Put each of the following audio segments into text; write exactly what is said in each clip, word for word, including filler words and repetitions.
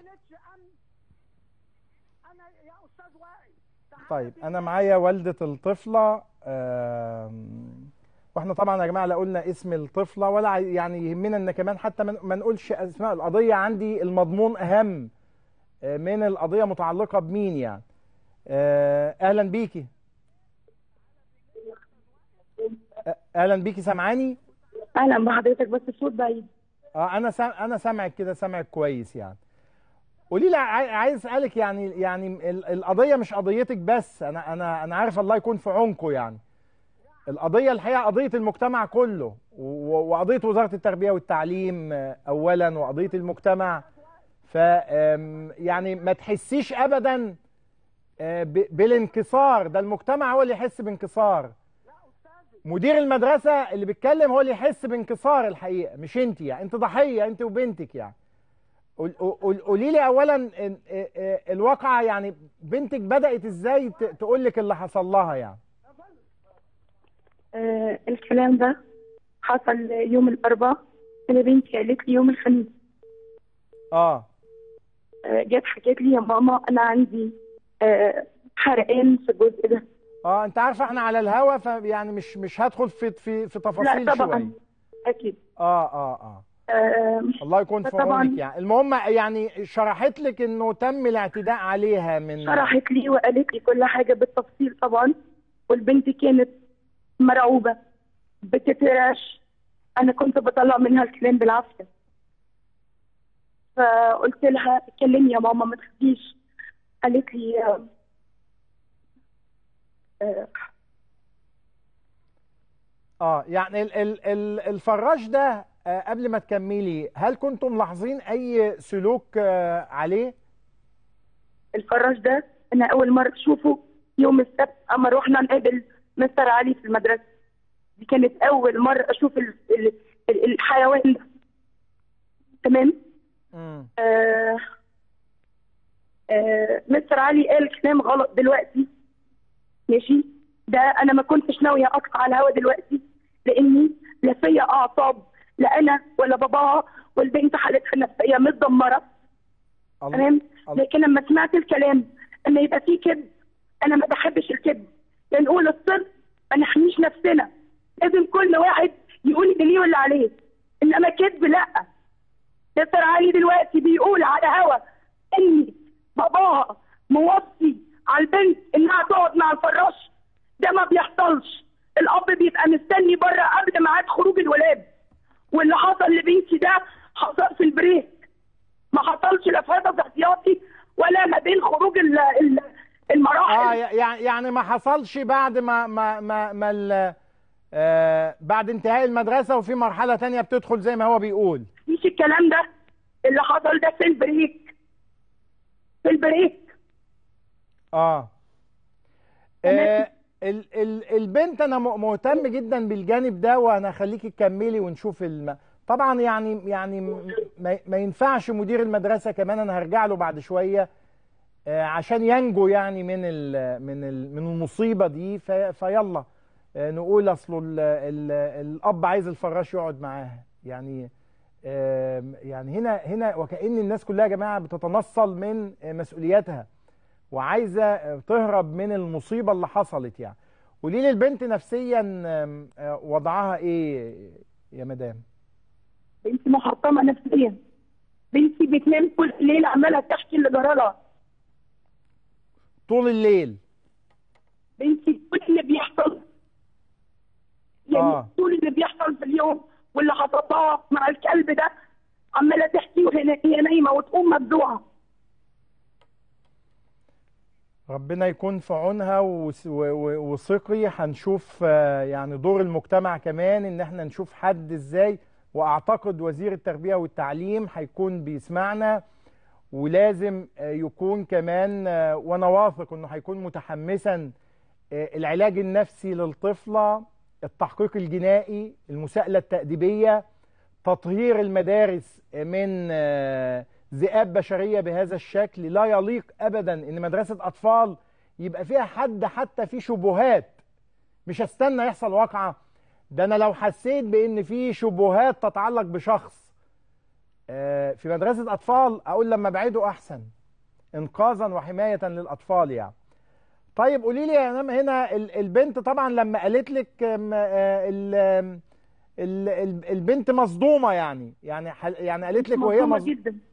طيب انا معايا والدة الطفلة، واحنا طبعا يا جماعة لا قلنا اسم الطفلة ولا يعني يهمنا ان كمان حتى ما نقولش اسماء. القضية عندي المضمون اهم من القضية متعلقة بمين يعني. اهلا بيكي. اهلا بيكي، سامعاني؟ اهلا بحضرتك بس الصوت بعيد. اه انا سام... انا سامعك كده، سامعك كويس يعني. قولي لي، عايز اسالك يعني يعني القضيه مش قضيتك بس، انا انا انا عارف الله يكون في عونكم يعني. القضيه الحقيقه قضيه المجتمع كله، وقضيه وزاره التربيه والتعليم اولا، وقضيه المجتمع. ف يعني ما تحسيش ابدا بالانكسار، ده المجتمع هو اللي يحس بانكسار. مدير المدرسه اللي بيتكلم هو اللي يحس بانكسار الحقيقه، مش انت يعني. انت ضحيه انت وبنتك يعني. قولي لي اولا الواقعه يعني، بنتك بدات ازاي تقول لك اللي حصل لها يعني؟ آه الكلام ده حصل يوم الاربعاء، انا بنتي قالت لي يوم الخميس. اه, آه جت حكيت لي يا ماما انا عندي آه حرقان في الجزء ده. اه انت عارفه احنا على الهوا، فيعني مش مش هدخل في في في تفاصيل. لا شويه. طبعا اكيد. اه اه اه, آه الله يكون في عونك يعني. المهم يعني شرحت لك انه تم الاعتداء عليها من شرحت لي وقالت لي كل حاجه بالتفصيل طبعا، والبنت كانت مرعوبه بتترعش. انا كنت بطلع منها الكلام بالعافيه، فقلت لها اتكلمي يا ماما ما تخافيش. قالت لي آه آه اه يعني ال ال ال الفراش ده، آه قبل ما تكملي، هل كنتم ملاحظين اي سلوك آه عليه؟ الفراش ده انا اول مره اشوفه يوم السبت اما رحنا نقابل مستر علي في المدرسه. دي كانت اول مره اشوف ال ال ال الحيوان ده. تمام. امم آه آه مستر علي قال كلام غلط دلوقتي، ماشي. ده انا ما كنتش ناويه اقطع على الهوا دلوقتي، لاني لا فيا اعصاب، لا انا ولا باباها، والبنت حالتها النفسيه متدمره. تمام. لكن لما سمعت الكلام ان يبقى فيه كذب، انا ما بحبش الكذب. نقول الصدق ما نحميش نفسنا، لازم كل واحد يقول اللي ليه واللي عليه، انما كذب لا. مستر علي دلوقتي بيقول على هوا ان باباها موصي على البنت انها تقعد مع الفراش. ده ما بيحصلش. الاب بيبقى مستني بره قبل ميعاد خروج الولاد، واللي حصل لبنتي ده حصل في البريك، ما حصلش لا في هدف احتياطي ولا ما بين خروج المراحل. اه يعني يعني ما حصلش بعد ما ما ما, ما آه بعد انتهاء المدرسه وفي مرحله تانية بتدخل زي ما هو بيقول. مش الكلام ده اللي حصل، ده في البريك. في البريك. اه, آه ال ال البنت انا مهتم جدا بالجانب ده، وانا هخليكي تكملي ونشوف الم... طبعا يعني يعني ما, ما ينفعش مدير المدرسه كمان، انا هرجع له بعد شويه، آه عشان ينجو يعني من ال من ال من المصيبه دي. في فيلا آه نقول اصله ال ال الاب عايز الفراش يقعد معاها يعني. آه يعني هنا هنا وكأن الناس كلها يا جماعه بتتنصل من مسؤولياتها وعايزه تهرب من المصيبه اللي حصلت يعني. قولي لي البنت نفسيا وضعها ايه يا مدام؟ بنتي محطمه نفسيا. بنتي بتنام كل الليل عماله تحكي اللي جرالها طول الليل. بنتي كل اللي بيحصل يعني آه. طول اللي بيحصل في اليوم واللي حصلها مع الكلب ده عماله تحكي وهي هي نايمه وتقوم مبدوعه. ربنا يكون في عونها وثقي. هنشوف يعني دور المجتمع كمان، ان احنا نشوف حد ازاي، واعتقد وزير التربية والتعليم هيكون بيسمعنا، ولازم يكون كمان، وانا واثق انه هيكون متحمسا، العلاج النفسي للطفلة، التحقيق الجنائي، المساءلة التأديبية، تطهير المدارس من ذئاب بشرية بهذا الشكل. لا يليق أبدا إن مدرسة أطفال يبقى فيها حد حتى في شبهات. مش هستنى يحصل واقعة، ده أنا لو حسيت بإن في شبهات تتعلق بشخص آه، في مدرسة أطفال أقول لما أبعده أحسن إنقاذا وحماية للأطفال يعني. طيب قولي لي يا نام هنا ال- البنت طبعا لما قالت لك آم، آه، ال- آم، ال- ال- البنت مصدومة يعني يعني حل- يعني قالت لك وهي مظلومه مصدومة. جدا.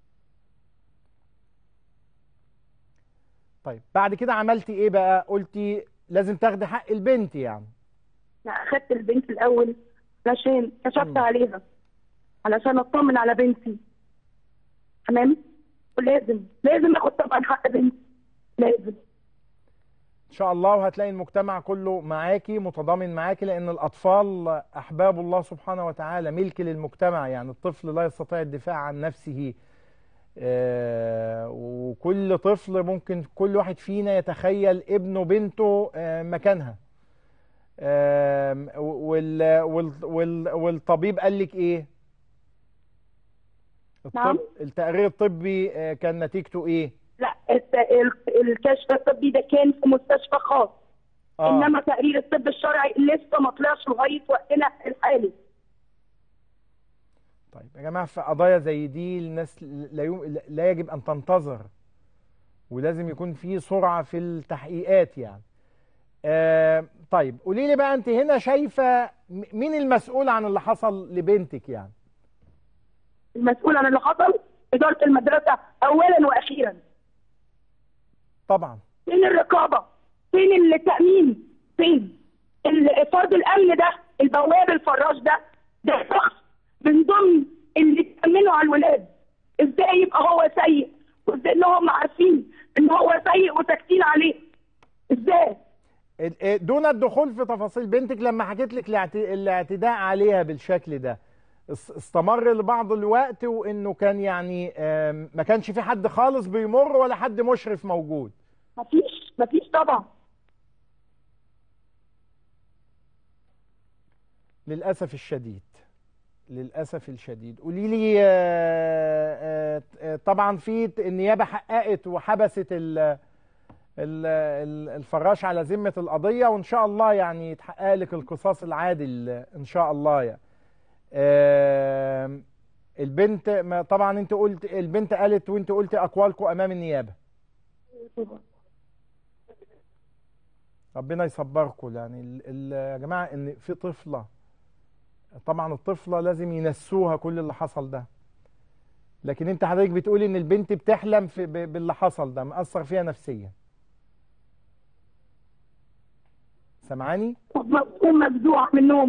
طيب بعد كده عملتي إيه بقى؟ قلتي لازم تاخدي حق البنت يعني. انا اخدت البنت الاول علشان كشفت مم. عليها، علشان اطمن على بنتي. تمام. ولازم لازم اخد طبعا حق بنتي، لازم. إن شاء الله، وهتلاقي المجتمع كله معاكي متضامن معاكي، لأن الأطفال أحباب الله سبحانه وتعالى، ملك للمجتمع يعني. الطفل لا يستطيع الدفاع عن نفسه، آه، وكل طفل ممكن كل واحد فينا يتخيل ابنه بنته آه، مكانها. آم، وال وال وال والطبيب قال لك ايه؟ نعم. الطب التقرير الطبي آه، كان نتيجته ايه؟ لا، الت- ال- الكشف الطبي ده كان في مستشفى خاص. اه انما تقرير الطب الشرعي لسه ما طلعش لغايه وقتنا الحالي. طيب يا جماعه، في قضايا زي دي الناس لا يم... لا يجب ان تنتظر، ولازم يكون في سرعه في التحقيقات يعني. آه طيب قولي لي بقى، انت هنا شايفه م- مين المسؤول عن اللي حصل لبنتك يعني؟ المسؤول عن اللي حصل اداره المدرسه اولا واخيرا. طبعا. فين الرقابه؟ فين التامين؟ فين ال- فرد الامن ده؟ البواب الفراش ده ده شخص من ضمن اللي تامنوا على الولاد. ازاي يبقى هو سيء؟ وازاي ان هم عارفين ان هو سيء وساكتين عليه؟ ازاي؟ ال- آه، دون الدخول في تفاصيل، بنتك لما حكيت لك الاعت- الاعتداء عليها بالشكل ده اس- استمر لبعض الوقت، وانه كان يعني آم، ما كانش في حد خالص بيمر ولا حد مشرف موجود؟ مفيش مفيش طبعا. للاسف الشديد، للاسف الشديد. قولي لي آه، آه، آه، طبعا في النيابه حققت وحبست ال- ال- ال- الفراش على ذمه القضيه، وان شاء الله يعني يتحقق لك القصاص العادل ان شاء الله يعني. آم، البنت ما طبعا انت قلت، البنت قالت وانت قلت اقوالكم امام النيابه. ربنا يصبركم يعني. ال- ال- يا جماعه ان في طفله، طبعا الطفله لازم ينسوها كل اللي حصل ده، لكن انت حضرتك بتقولي ان البنت بتحلم في ب- باللي حصل ده، مأثر فيها نفسيا. سامعاني؟ تكون مفزوعه من النوم.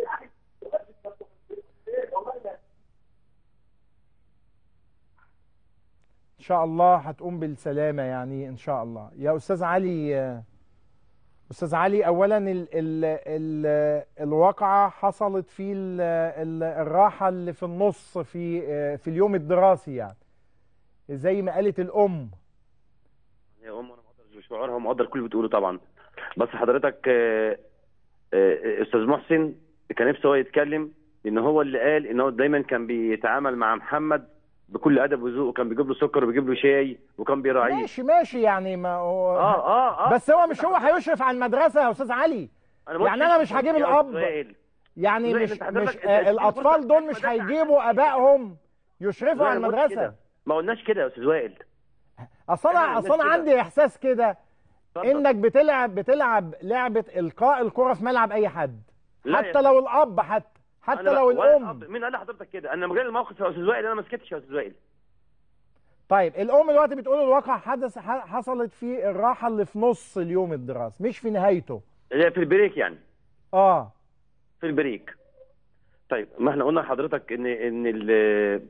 ان شاء الله هتقوم بالسلامه يعني ان شاء الله. يا استاذ علي، آه، استاذ علي، اولا ال ال ال الواقعه حصلت في ال ال الراحه اللي في النص في آه، في اليوم الدراسي يعني، زي ما قالت الام. يا ام انا مقدر شعورها ومقدر كل اللي بتقوله طبعا، بس حضرتك آه، آه، استاذ محسن كان نفسه هو يتكلم، لان هو اللي قال ان هو دايما كان بيتعامل مع محمد بكل ادب وذوق، وكان بيجيب له سكر وبيجيب له شاي وكان بيراعيه. ماشي ماشي يعني، ما هو اه اه اه بس هو مش هو هيشرف على المدرسه يا استاذ علي. أنا يعني انا مش هجيب الاب يعني، زويل، مش أنت حضرتك- مش أنت- آه أنت- الاطفال دول مش المدرسة هيجيبوا عندك- ابائهم يشرفوا على لا، ما قلتش المدرسه. كده. ما قلناش كده يا استاذ وائل. اصل إحنا انا ما اصل انا قلناش كده. عندي احساس كده اتفضل. انك بتلعب بتلعب لعبه القاء الكره في ملعب اي حد، لا يا حتى لو الاب، حتى حتى أنا لو بقى- ولا الام. الأب- مين قال لحضرتك كده؟ انا مجال الموقف يا استاذ وائل، انا ما سكتش يا استاذ وائل. طيب الام دلوقتي بتقول الواقع حدث ح- حصلت في الراحه اللي في نص اليوم الدراسي مش في نهايته. هي في البريك يعني. اه في البريك. طيب ما احنا قلنا لحضرتك ان ان ال-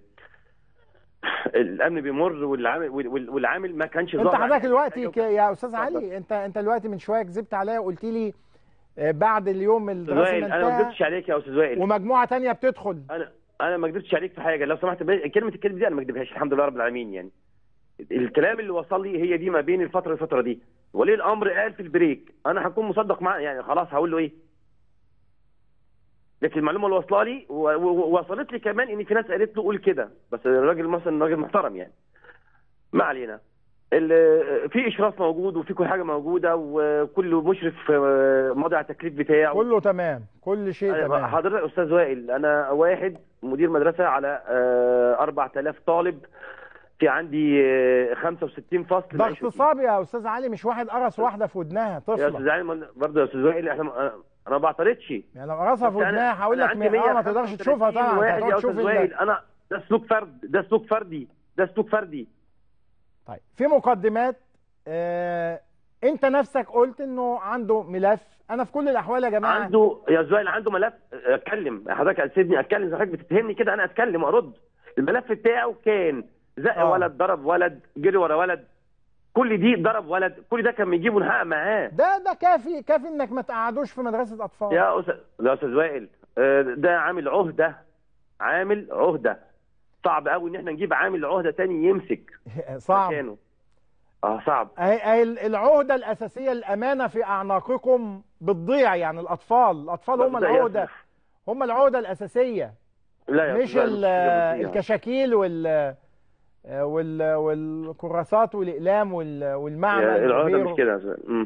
الامن بيمر والعامل وال- والعامل ما كانش انت ظاهر حضرتك عليه دلوقتي حاجة. ك- يا استاذ اتفضل. علي، انت انت دلوقتي من شويه كذبت عليا وقلت لي آه، بعد اليوم استاذ الدراسي وائل ما انا ما انتهى كذبتش عليك يا استاذ وائل. ومجموعه تانية بتدخل. انا انا ما كذبتش عليك في حاجه، لو سمحت ب- كلمه الكذب دي انا ما كذبهاش، الحمد لله رب العالمين يعني. الكلام اللي وصل لي هي دي ما بين الفتره والفتره دي. ولي الامر قال في البريك، انا هكون مصدق معاه يعني، خلاص هقول له ايه؟ لكن المعلومه اللي واصله لي و- و- ووصلت لي كمان ان في ناس قالت له قول كده، بس الراجل مثلا راجل محترم يعني. ما علينا. ال- في اشراف موجود وفي كل حاجه موجوده، وكل مشرف آه، ماضي على التكليف بتاعه. كله تمام، كل شيء أيوة، تمام. حضرتك استاذ وائل، انا واحد مدير مدرسه على آه، أربعة آلاف طالب، في عندي آه، خمسة وستين فصل. ده اغتصاب يا استاذ علي، مش واحد قرص واحده في ودنها يا طفله. استاذ علي برضه يا استاذ وائل، احنا انا ما بعترضش. يعني لو قرصها في بس أنا- ودنها هقول أنا لك عندي م- اه ما تقدرش مية وخمسة تشوفها وثلاثين طبعا، انت واحد هتقعد يا تشوف استاذ ال- وائل، انا ده سلوك فرد، ده سلوك فردي، ده سلوك فردي. طيب في مقدمات، آه انت نفسك قلت انه عنده ملف. انا في كل الاحوال يا جماعه عنده يا زويل عنده ملف. اتكلم حضرتك، سيبني اتكلم، حضرتك بتتهمني كده، انا اتكلم وارد. الملف بتاعه كان زق آه. ولد، ضرب ولد، جري ورا ولد، كل دي ضرب ولد، كل ده كان بيجيبه نحقق معاه. ده ده كافي كافي انك ما تقعدوش في مدرسه اطفال. يا استاذ يا استاذ وائل، آه، ده عامل عهده، عامل عهده. صعب قوي ان احنا نجيب عامل عهده تاني يمسك صعب. مكانه. اه صعب. اهي اهي العهده الاساسيه، الامانه في اعناقكم بتضيع. يعني الاطفال الاطفال هم لا، العهده، يصرف. هم العهده الاساسيه، لا يا مش أستاذ وائل، ال- مش كده بتضيع. الكشاكيل وال وال والكراسات والاقلام وال- والمعمل يا العهده وغيره. مش كده يا أستاذ. مم.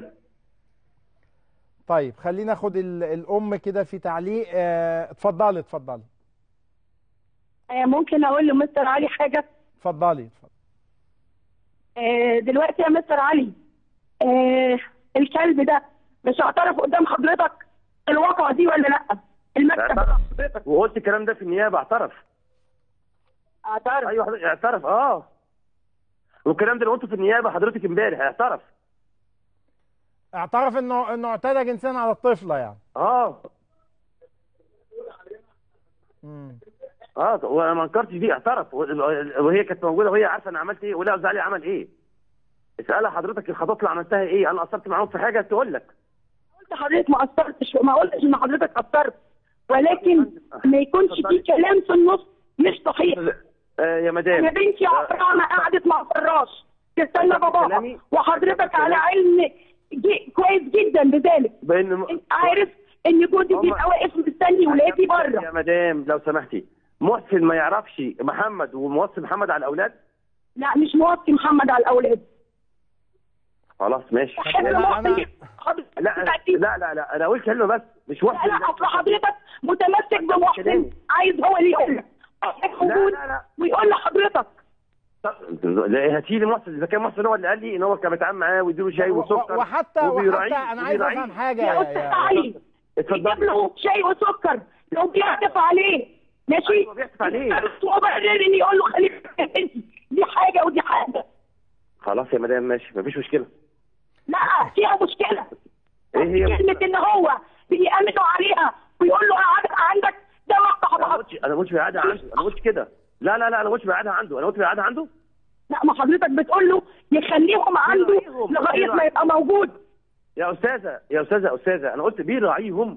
طيب خلينا ناخد ال- الام كده في تعليق. آه، اتفضلي اتفضلي آه، ممكن اقول لمستر علي حاجه؟ اتفضلي اتفضلي. آه، دلوقتي يا مستر علي، آه، الكلب ده مش هعترف قدام حضرتك الواقعه دي ولا لا؟ المكتب بتاع حضرتك وقلت الكلام ده في النيابه، اعترف. اعترف. ايوه حضرتك اعترف. اه والكلام ده اللي قلته في النيابه حضرتك امبارح، اعترف. اعترف انه انه اعتدى جنسيا على الطفله يعني. اه مم. اه وانا ما انكرتش دي، اعترف. وهي كانت موجوده وهي عارفه انا عملت ايه، ولا زعلي عمل ايه. اسالها حضرتك الخطوات اللي عملتها ايه، انا قصرت معاهم في حاجه تقول لك. قلت حضرتك ما قصرتش، ما قلتش ان حضرتك قصرت، ولكن ما يكونش في كلام في النص مش صحيح. آه يا مدام، انا بنتي عمرها قعدت مع فراش تستنى باباها، كلامي- وحضرتك على علم جي- كويس جدا بذلك. بان انت عارف ان جوزي هم- بيبقى واقف مستني ولادي يا بره. مدام لو سمحتي، محسن ما يعرفش محمد وموصي محمد على الاولاد؟ لا مش موصي محمد على الاولاد. خلاص ماشي. احب أنا- موصي أنا- حضرتك. لا لا لا لا انا اقول كلمه بس، مش لا محسن. لا اصل حضرتك متمسك بمحسن، عايز هو اللي يقول لك موجود لا لا. ويقول لحضرتك. طب لا هاتي لي محسن، اذا كان محسن هو اللي قال لي ان هو كان بيتعامل معاه ويديله شاي و- وسكر وحتى وبيراعيه- وحتى انا عايز وبيراعيه. افهم حاجه يا يا, استاذ يا علي اتفضل. يجيب له شاي وسكر لو بيعطف عليه ماشي. أيوة، بيعطف عليه. وبعدين ان يقول له خليك انت، دي حاجه ودي حاجه. خلاص يا مدام ماشي، مفيش مشكله. لا فيها مشكله. ايه هي؟ كلمه ان هو بيأمنوا عليها ويقول له قعدت عندك ده مقطع انا ما بعض. قلتش انا ما قلتش بيقعدها عنده، انا ما قلتش كده. لا لا لا انا ما قلتش بيقعدها عنده، انا قلت بيقعدها عنده. لا ما حضرتك بتقول له يخليهم عنده بيراعيهم. لغايه ما يبقى موجود. يا استاذه يا استاذه يا استاذه انا قلت بيراعيهم.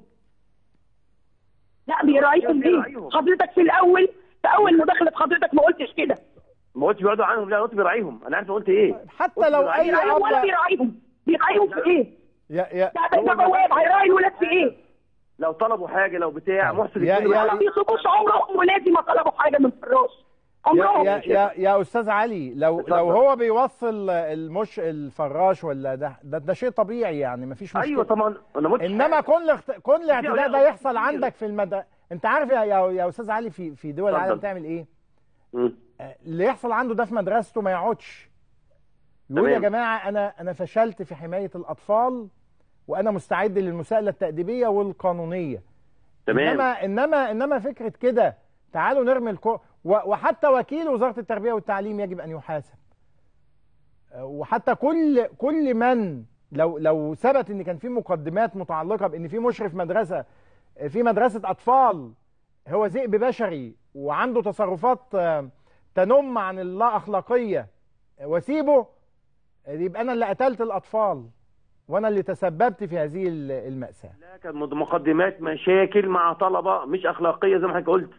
لا بيراعيهم ليه؟ بيراعيهم. حضرتك في الاول في اول مداخله حضرتك ما قلتش كده. ما قلتش بيقعدوا عنهم، لا انا قلت بيراعيهم. انا عارف قلت ايه. حتى لو اي بيراعيهم ولا اب بيراعيهم؟ بيراعيهم في ايه؟ يا يا ده ده بواب هيراعي الولاد في ايه؟ لو طلبوا حاجه لو بتاع محسن يا- يكون يا- ما بيطلبوش عمرهم ولادي ما طلبوا حاجه من فراش يا عمرهم. يا يا, يا استاذ علي، لو اتفضل. لو هو بيوصل المش الفراش ولا ده ده, ده شيء طبيعي يعني مفيش مشكله. ايوه طبعا انا ما قلتش انما حاجة. كل اخت... كل الاعتداء ده أولياء يحصل كتير. عندك في المد... انت عارف يا يا, يا استاذ علي في في دول اتفضل. العالم تعمل ايه؟ مم. آه، اللي يحصل عنده ده في مدرسته ما يقعدش يقول يا تمام. جماعه انا انا فشلت في حمايه الاطفال وانا مستعد للمساءله التأديبيه والقانونيه. تمام. انما انما انما فكره كده تعالوا نرمي الكو و- وحتى وكيل وزاره التربيه والتعليم يجب ان يحاسب. آه، وحتى كل كل من لو لو ثبت ان كان في مقدمات متعلقه بان في مشرف مدرسه آه، في مدرسه اطفال هو ذئب بشري وعنده تصرفات آه، تنم عن اللا اخلاقيه آه، واسيبه، آه، يبقى انا اللي قتلت الاطفال وانا اللي تسببت في هذه ال- المأساة. لا كان مقدمات مشاكل مع طلبه مش اخلاقيه زي ما حضرتك قلت.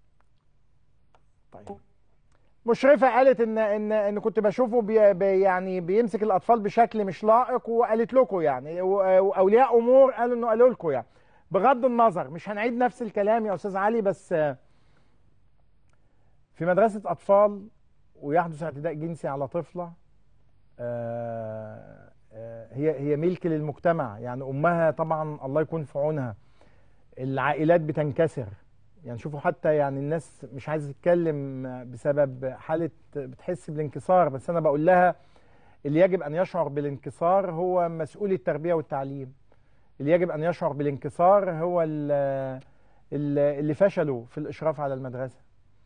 طيب. مشرفة قالت ان ان ان كنت بشوفه بي بي يعني بيمسك الاطفال بشكل مش لائق، وقالت لكم يعني، و- واولياء امور قالوا انه قالوا لكم يعني. بغض النظر مش هنعيد نفس الكلام يا استاذ علي، بس آه، في مدرسة اطفال ويحدث اعتداء جنسي على طفلة، آه، آه، هي هي ملك للمجتمع. يعني امها طبعا الله يكون في عونها. العائلات بتنكسر. يعني شوفوا حتى يعني الناس مش عايزه تتكلم بسبب حاله بتحس بالانكسار، بس انا بقول لها اللي يجب ان يشعر بالانكسار هو مسؤول التربيه والتعليم. اللي يجب ان يشعر بالانكسار هو ال- ال- اللي فشلوا في الاشراف على المدرسه.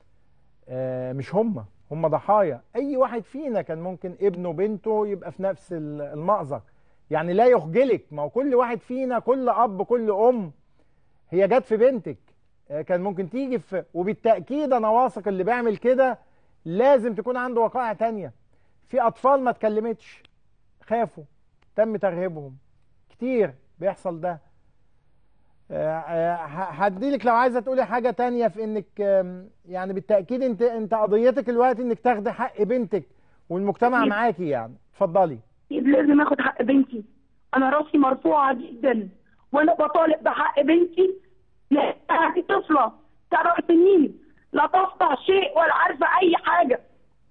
آه، مش هم هم ضحايا. اي واحد فينا كان ممكن ابنه وبنته يبقى في نفس ال- المأزق. يعني لا يخجلك، ما هو كل واحد فينا، كل اب كل ام، هي جت في بنتك. آه، كان ممكن تيجي في، وبالتأكيد انا واثق اللي بيعمل كده لازم تكون عنده وقائع تانية. في اطفال ما اتكلمتش، خافوا، تم ترهيبهم، كتير بيحصل ده. آه، آه، هديلك لو عايزه تقولي حاجه تانية في انك آم، يعني بالتاكيد انت انت قضيتك الوقت انك تاخدي حق بنتك والمجتمع أكيد. معاكي. يعني اتفضلي. أكيد لازم اخد حق بنتي. انا راسي مرفوعه جدا وانا بطالب بحق بنتي، لانها دي طفله سبع سنين لا تفقه شيء ولا عارفه اي حاجه.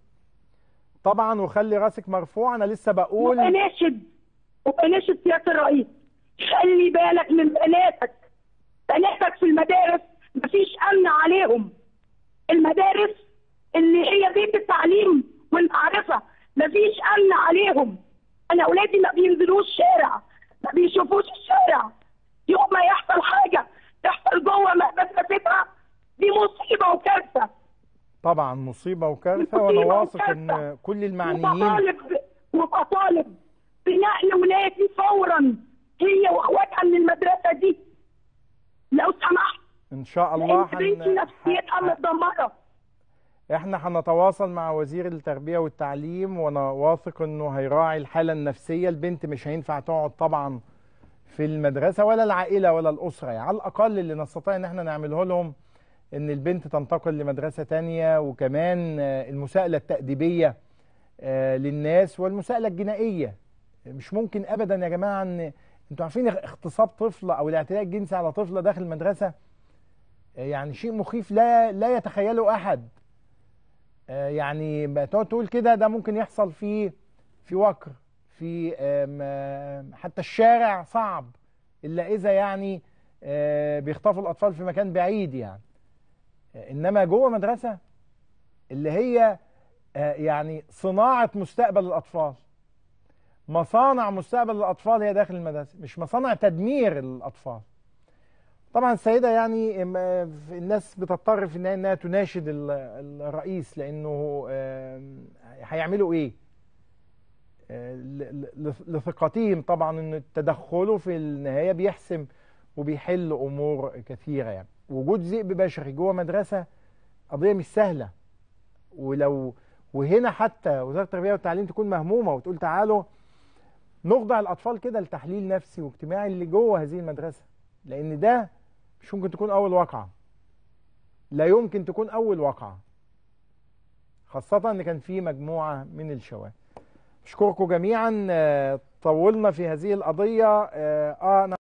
طبعا، وخلي راسك مرفوع. انا لسه بقول وبناشد وبناشد سياده الرئيس، خلي بالك من بناتك. بناتك في المدارس مفيش امن عليهم. المدارس اللي هي بيت التعليم والمعرفه مفيش امن عليهم. انا اولادي ما بينزلوش الشارع، ما بيشوفوش الشارع. يوم ما يحصل حاجه تحصل جوه مدرستها دي مصيبه وكارثه. طبعا مصيبه وكارثه، وانا مصيبه واثق وكارثه. ان كل المعنيين وبطالب وبطالب بنقل ولادي فورا هي واخواتها من المدرسه دي لو سمحت، ان شاء لان الله. بنتي هن... نفسيتها ه- ه- متدمره. احنا هنتواصل مع وزير التربيه والتعليم، وانا واثق انه هيراعي الحاله النفسيه. البنت مش هينفع تقعد طبعا في المدرسه، ولا العائله ولا الاسره. يعني على الاقل اللي نستطيع ان احنا نعمله لهم ان البنت تنتقل لمدرسة تانية، وكمان آه، المساءلة التأديبية آه، للناس، والمساءلة الجنائية. مش ممكن ابدا يا جماعة ان انتوا عارفين اغتصاب طفلة او الاعتداء الجنسي على طفلة داخل المدرسة آه، يعني شيء مخيف لا لا يتخيله احد. آه، يعني ما تقعد تقول كده، ده ممكن يحصل في في وكر، في آم، آم، حتى الشارع صعب الا اذا يعني آه، بيخطفوا الاطفال في مكان بعيد يعني. انما جوه مدرسه اللي هي آه، يعني صناعه مستقبل الاطفال، مصانع مستقبل الاطفال هي داخل المدرسه، مش مصانع تدمير الاطفال. طبعا السيده يعني ام- آه، الناس بتضطر في النهايه انها تناشد ال- الرئيس، لانه آم، هيعملوا ايه؟ آه، ل- ل- لثقتهم طبعا ان تدخله في النهايه بيحسم وبيحل امور كثيره. يعني وجود ذئب بشري جوه مدرسه قضيه مش سهله. ولو وهنا حتى وزاره التربيه والتعليم تكون مهمومه وتقول تعالوا نخضع الاطفال كده لتحليل نفسي واجتماعي اللي جوه هذه المدرسه، لان ده مش ممكن تكون اول واقعه. لا يمكن تكون اول واقعه، خاصه ان كان في مجموعه من الشواذ. اشكركم جميعا. آه، طولنا في هذه القضيه. اه آه، أنا